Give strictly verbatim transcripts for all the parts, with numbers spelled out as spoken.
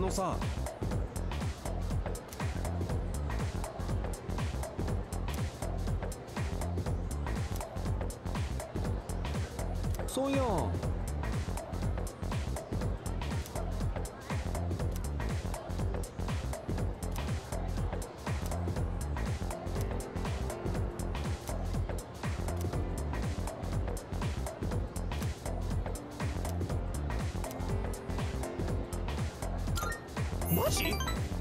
のさ、そういやマジ？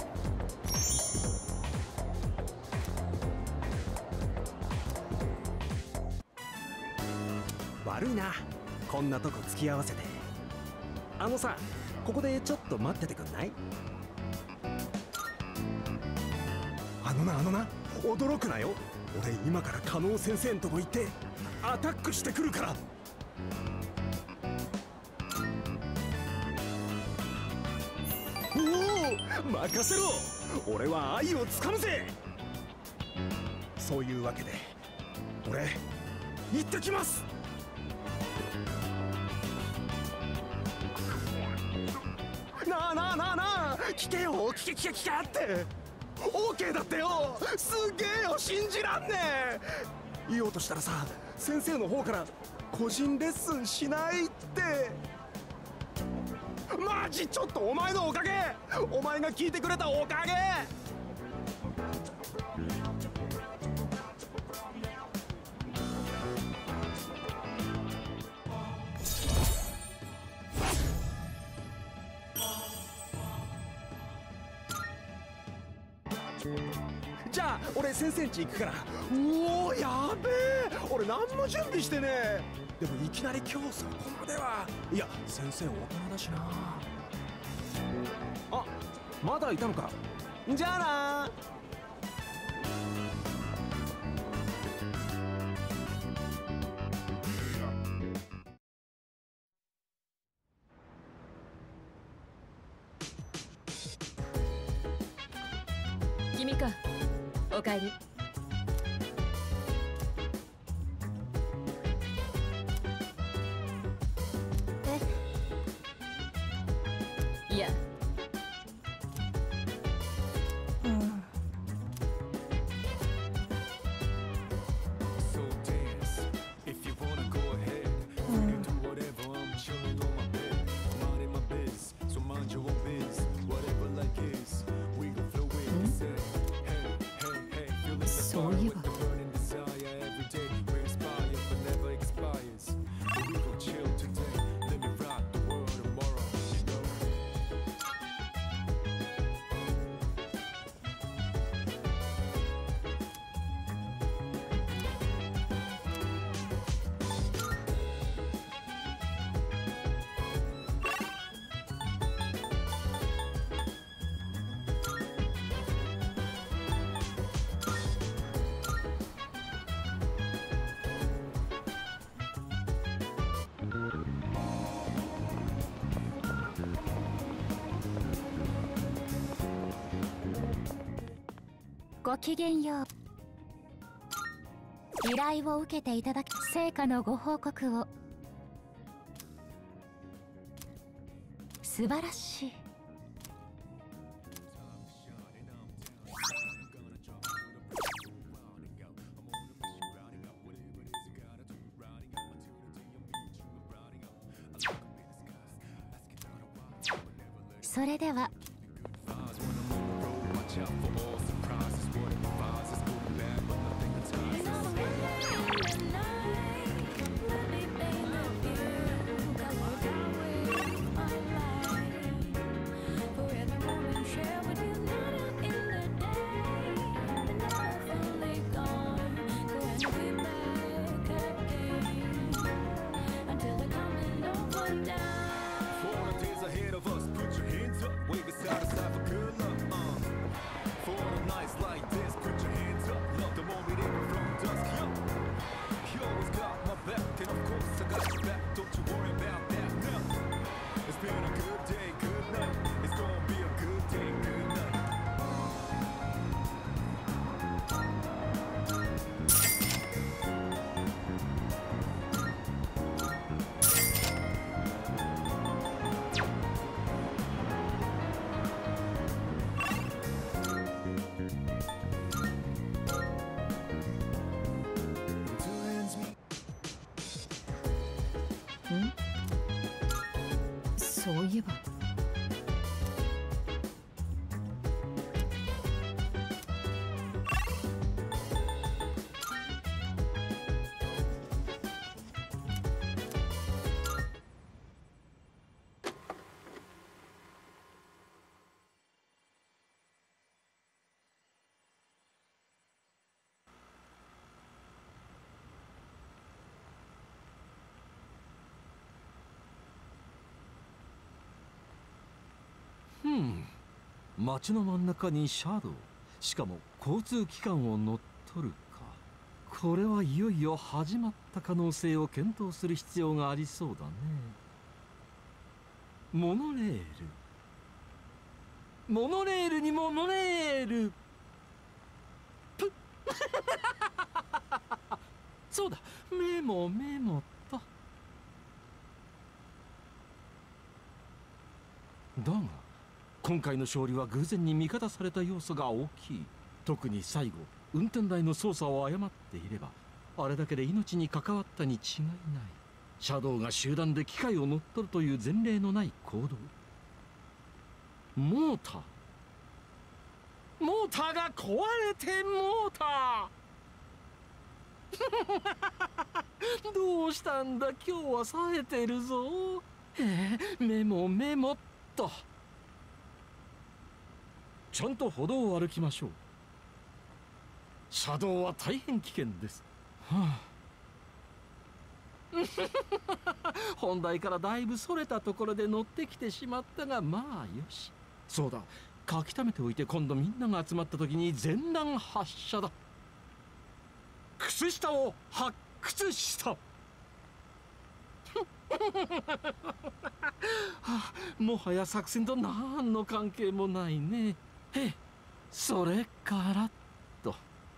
悪いな、こんなとこ付き合わせて。あのさ、ここでちょっと待っててくんない？あのなあのな、驚くなよ。俺今から加納先生んとこ行ってアタックしてくるから。おお、任せろ。俺は愛をつかむぜ。そういうわけで俺行ってきます。なあなあなあなあ、聞けよ、聞け聞け聞けって。 OK だってよ。すげえよ、信じらんねえ。言おうとしたらさ、先生の方から個人レッスンしないって。マジちょっとお前のおかげ。お前が聞いてくれたおかげ。じゃあ俺先生ん家行くから。おお、やべえ、俺何も準備してねえ。でもいきなり今日そこまでは。いや先生大人だしな。あ、まだいたのか。じゃあな。 君か。おかえり。え？いや。うん。そういえば。ごきげんよう。依頼を受けていただき、成果のご報告を。素晴らしい。それでは。 そういえば。 うん、街の真ん中にシャドウ、しかも交通機関を乗っ取るか。これはいよいよ始まった可能性を検討する必要がありそうだね。モノレール、モノレールにモノレール。ぷっそうだ、メモメモと。だが今回の勝利は偶然に味方された要素が大きい。特に最後、運転台の操作を誤っていればあれだけで命に関わったに違いない。シャドウが集団で機械を乗っ取るという前例のない行動。モーターモーターが壊れてモーターどうしたんだ、今日は冴えてるぞ。えー、メモメモっと。ちゃんと歩道を歩きましょう。車道は大変危険です。はあ、本題からだいぶそれたところで乗ってきてしまったが、まあよし。そうだ、書き溜めておいて今度みんなが集まった時に全弾発射だ。靴下を発掘した。はあ、もはや作戦と何の関係もないね。へえ、それからと。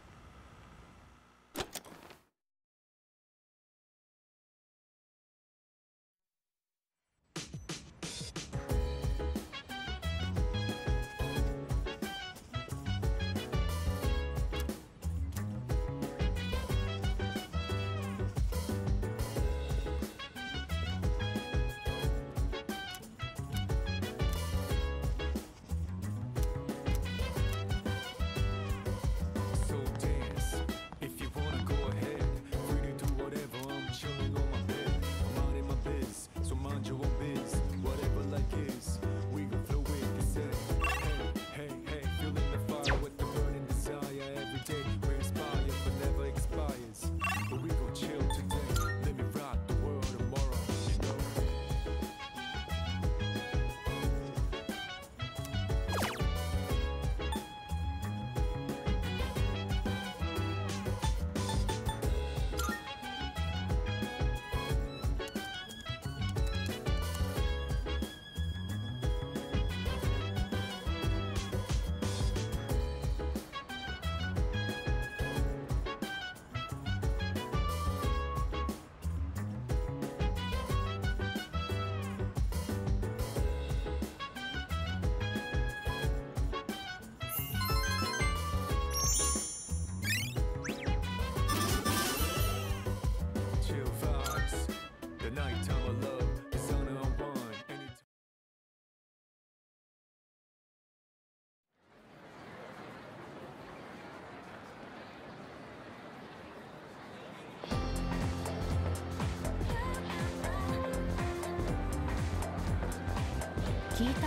聞いた？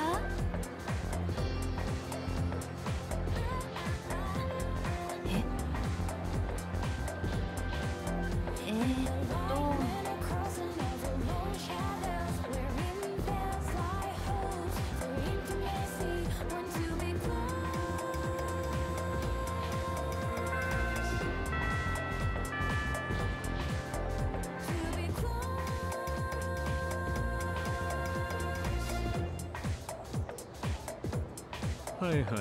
え？えー、っとはいはい。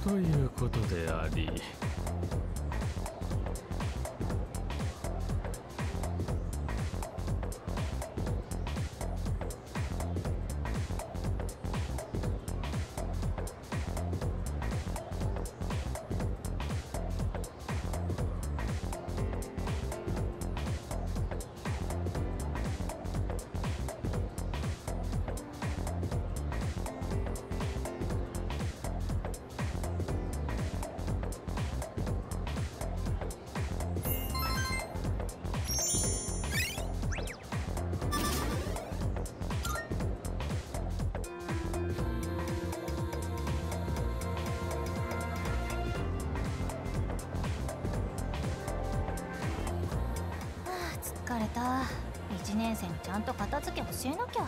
ということであり、 疲れた。いちねん生にちゃんと片付け教えなきゃ。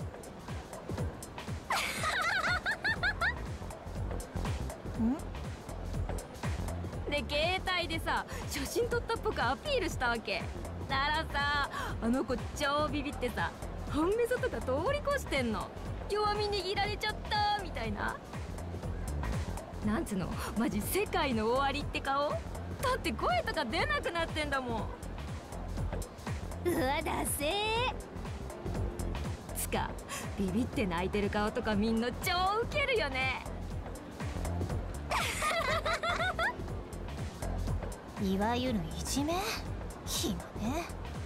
んで携帯でさ写真撮ったっぽくアピールしたわけ。ならさあの子超ビビってさ半目外が通り越してんの。弱み握られちゃったみたいな。なんつうのマジ世界の終わりって顔。だって声とか出なくなってんだもん。うわだせー。つかビビって泣いてる顔とかみんな超ウケるよね。 いわゆるいじめ。暇ね。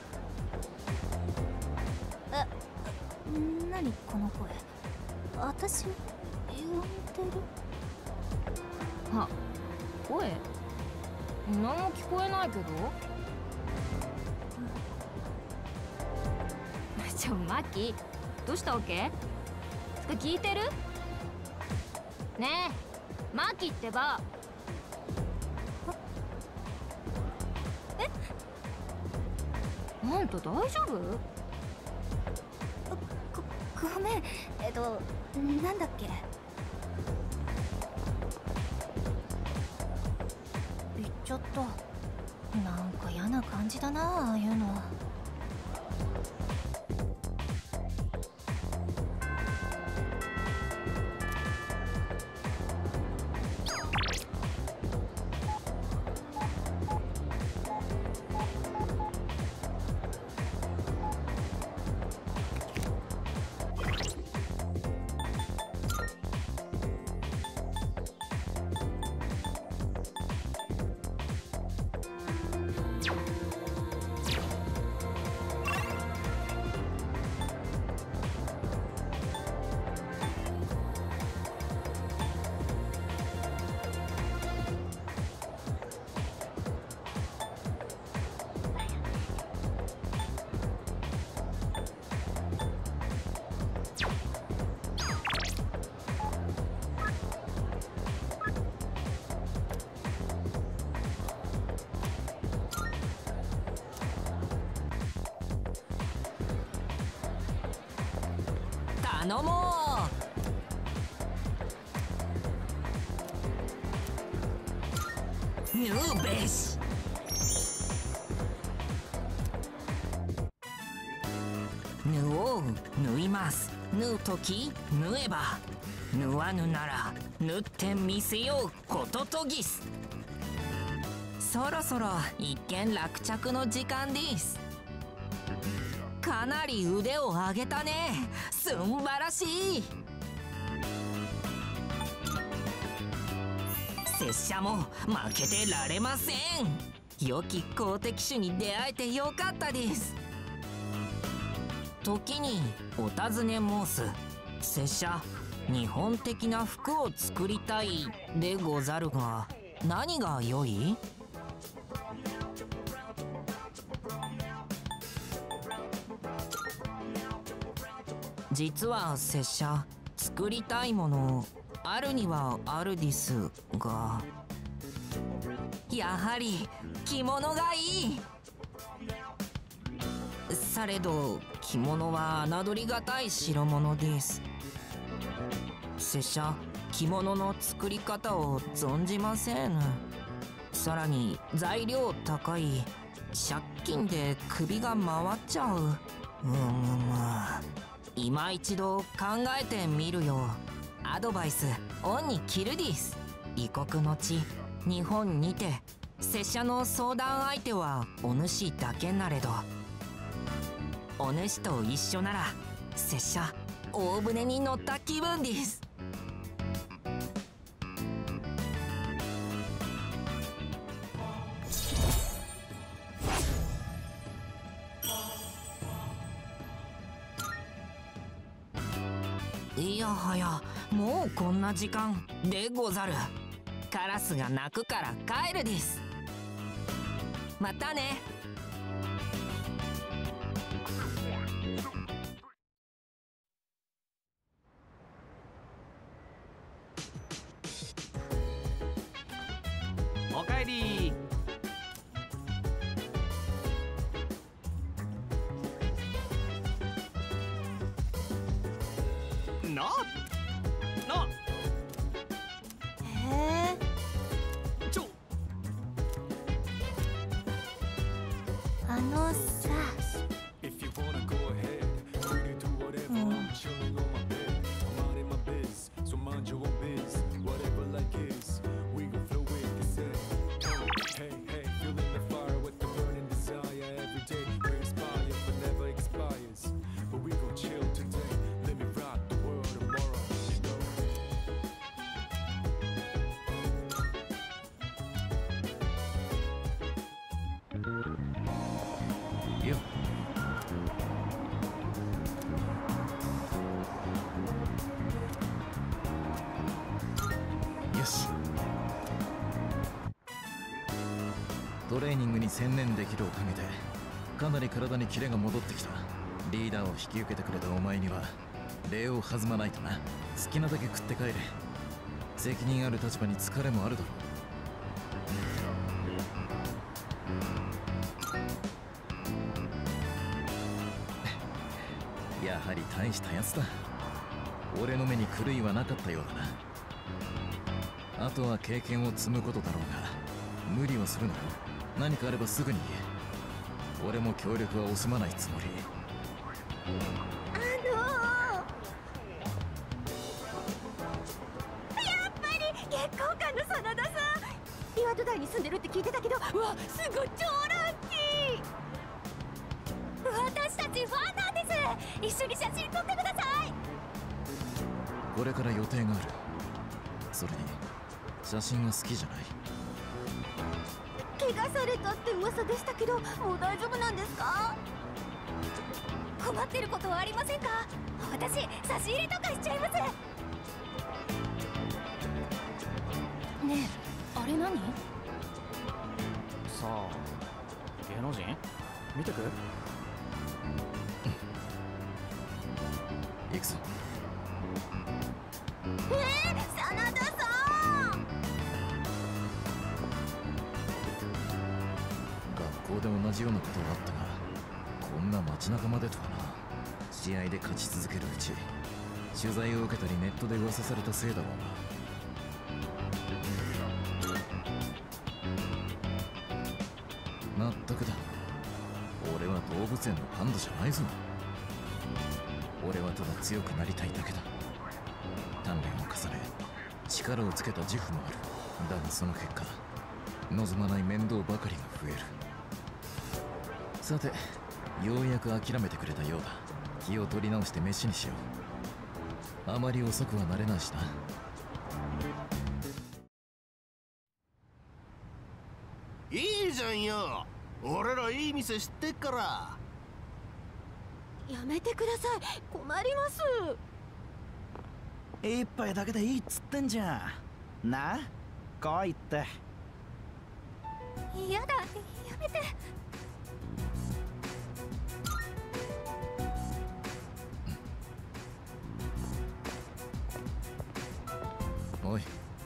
え、なにこの声。私を呼んでる。 あ、声何も聞こえないけど。ちょマキどうしたわけ。つか聞いてる。ねえマキってば。えあんた大丈夫。 ご、ごめん。えっとなんだっけ。言っちゃった。なんか嫌な感じだな、ああいうの。 頼もう。ヌーベシ縫おう縫います。縫うとき縫えば縫わぬなら縫ってみせようホトトギス。そろそろ一件落着の時間です。かなり腕を上げたね。すんばらしい。拙者も負けてられません。良き好敵手に出会えてよかったです。時にお尋ね申す。拙者日本的な服を作りたいでござるが何が良い？実は拙者作りたいものあるにはあるですが、やはり着物がいい。されど着物は侮りがたい代物です。拙者着物の作り方を存じません。さらに材料高い。借金で首が回っちゃう。うむむ今一度考えてみるよ。アドバイスオンにキルディス。 異国の地日本にて拙者の相談相手はお主だけなれど、お主と一緒なら拙者大船に乗った気分です。いやはや、もうこんな時間でござる。カラスが鳴くから帰るです。またね。 おかえり。ななへえ。 ちょあのさ、 よし。トレーニングに専念できるおかげでかなり体にキレが戻ってきた。リーダーを引き受けてくれたお前には礼を弾まないとな。好きなだけ食って帰れ。責任ある立場に疲れもあるだろう。やはり大したやつだ。俺の目に狂いはなかったようだな。あとは経験を積むことだろうが、無理はするなよ。何かあればすぐに言え。俺も協力は惜しまないつもり。 あのー、やっぱり月光館の真田さん、岩戸台に住んでるって聞いてたけど、うわ、すごい超ラッキー。私たちファンなんです。一緒に写真撮ってください。 これから予定がある。それに写真は好きじゃない。 怪我されたって噂でしたけど、もう大丈夫なんですか？困ってることはありませんか？私差し入れとかしちゃいます。 ねえ、あれ何？ さあ、芸能人見てく？ 行くぞ。 えー、真田さん。 学校で同じようなことはあったが、こんな街中までとはな。試合で勝ち続けるうち、取材を受けたりネットで噂されたせいだろうな。納得だ。俺は動物園のパンダじゃないぞ。俺はただ強くなりたいだけだ。鍛錬を重ね力をつけた自負もある。だがその結果、望まない面倒ばかりが増える。さて、ようやく諦めてくれたようだ。気を取り直して飯にしよう。あまり遅くはなれないしな。 いいじゃんよ。俺らいい店知ってっから。 やめてください、困ります。 一杯だけでいいっつってんじゃん。な、来いって。 やだ、やめて。 おい、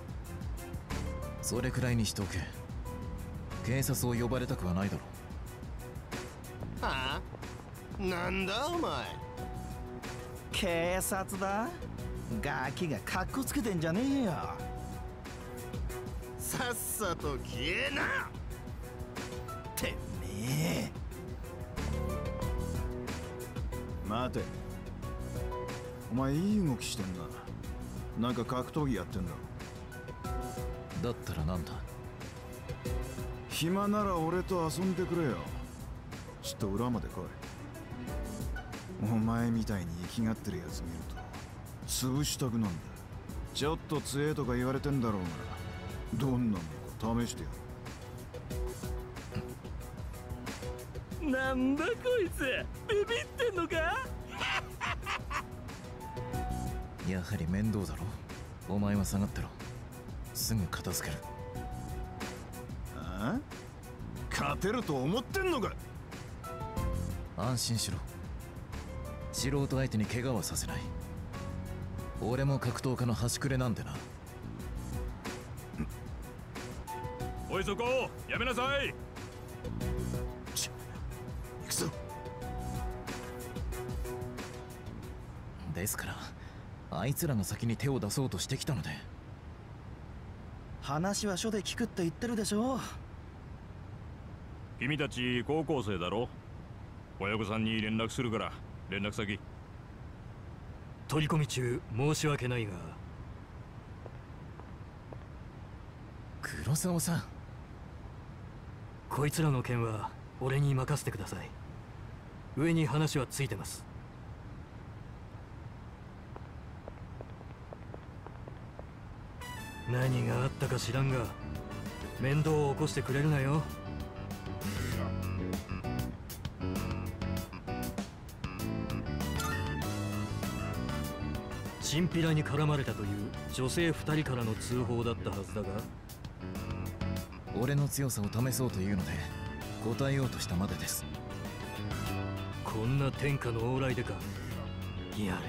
それくらいにしておけ。警察を呼ばれたくはないだろう。はあ？なんだお前。 警察だ？ガキがカッコつけてんじゃねえよ。 さっさと消えな。 てめえ。 待て、お前いい動きしてんな。なんか格闘技やってんだろ。 だったらなんだ。 暇なら俺と遊んでくれよ。ちょっと裏まで来い。お前みたいに生きがってるやつ見ると潰したくなんだ。ちょっと強えとか言われてんだろうが、どんなものか試してやる。 なんだこいつ、ビビってんのか。 やはり面倒だろ。お前は下がってろ。すぐ片付ける。 ああ、勝てると思ってんのか。 安心しろ。素人相手に怪我はさせない。俺も格闘家の端くれなんでな。 おいそこ、やめなさい。 ち行くぞ。 ですからあいつらが先に手を出そうとしてきたので。 話は書で聞くって言ってるでしょ。 君たち高校生だろ。親御さんに連絡するから連絡先。 取り込み中申し訳ないが。 黒沢さん、 こいつらの件は俺に任せてください。上に話はついてます。何があったか知らんが面倒を起こしてくれるなよ。チンピラに絡まれたという女性ふたりからの通報だったはずだが、 俺の強さを試そうというので答えようとしたまでです。 こんな天下の往来でか。やれやれ。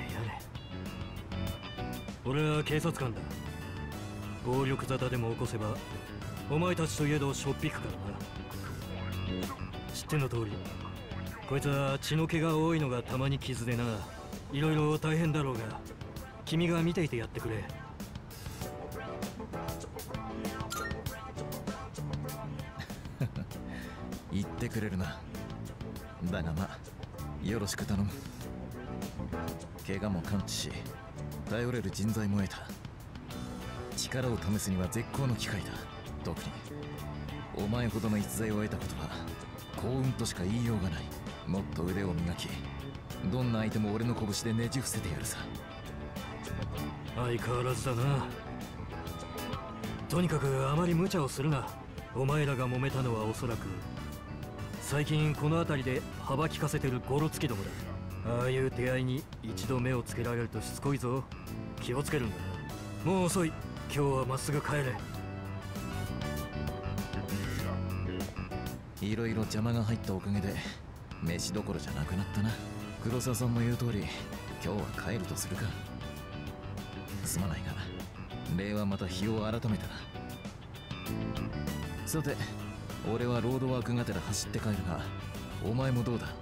俺は警察官だ。暴力沙汰でも起こせばお前たちといえどしょっぴくからな。知っての通りこいつは血の気が多いのがたまに傷でな。いろいろ大変だろうが君が見ていてやってくれ。 言ってくれるな。だがまあよろしく頼む。怪我も完治し頼れる人材も得た。力を試すには絶好の機会だ。特にお前ほどの逸材を得たことは幸運としか言いようがない。もっと腕を磨き、どんな相手も俺の拳でねじ伏せてやるさ。 相変わらずだな。とにかくあまり無茶をするな。お前らが揉めたのはおそらく最近この辺りで幅利かせてるゴロつきどもだ。ああいう出会いに一度目をつけられるとしつこいぞ。気をつけるんだな。もう遅い。今日はまっすぐ帰れ。 いろいろ邪魔が入ったおかげで飯どころじゃなくなったな。黒沢さんの言う通り今日は帰るとするか。すまないが礼はまた日を改めたな。さて俺はロードワークがてら走って帰るが、お前もどうだ。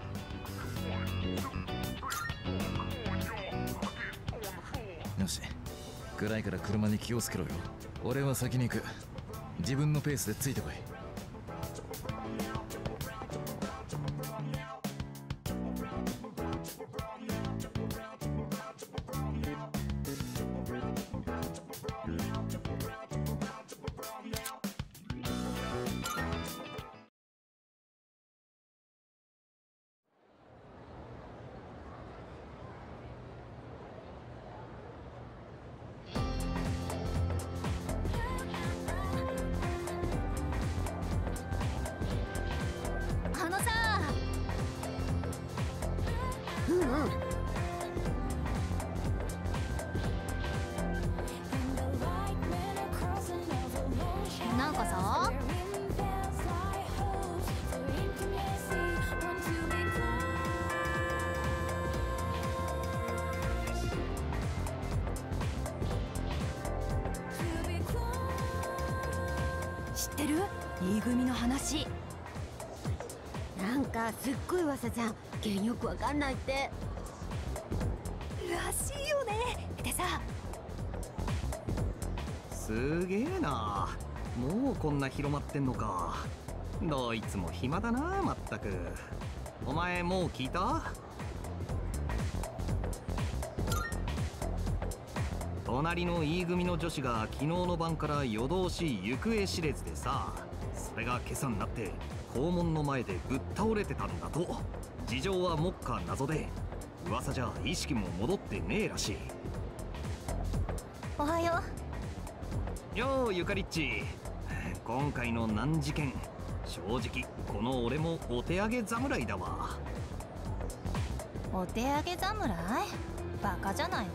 よし、暗いから車に気をつけろよ。俺は先に行く。自分のペースでついてこい。 あのさ。うんうん。なんかさ、 知ってる？ E 組の話。 なんかすっごい噂じゃん。原因よくわかんないって。 らしいよね。でさ、 すげえな。もうこんな広まってんのか。どいつも暇だな。まったく。お前もう聞いた？ 隣の E 組の女子が昨日の晩から夜通し行方知れずでさ、それが今朝になって校門の前でぶっ倒れてたんだと。事情は目下謎で、噂じゃ意識も戻ってねえらしい。 おはよう。ようゆかりっち、今回の難事件、正直この俺もお手上げ侍だわ。 お手上げ侍？バカじゃないの？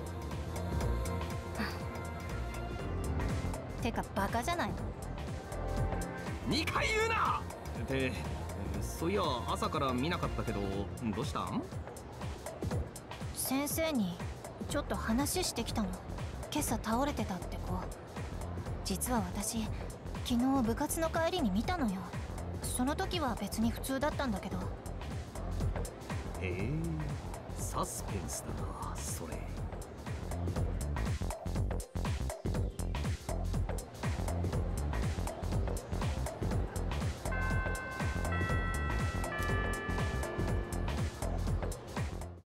てかバカじゃないの？ にかい言うな。ってそういや朝から見なかったけど、どうしたん？ 先生にちょっと話してきたの。今朝倒れてたって子。実は私昨日部活の帰りに見たのよ。その時は別に普通だったんだけど。 へえ、サスペンスだなそれ。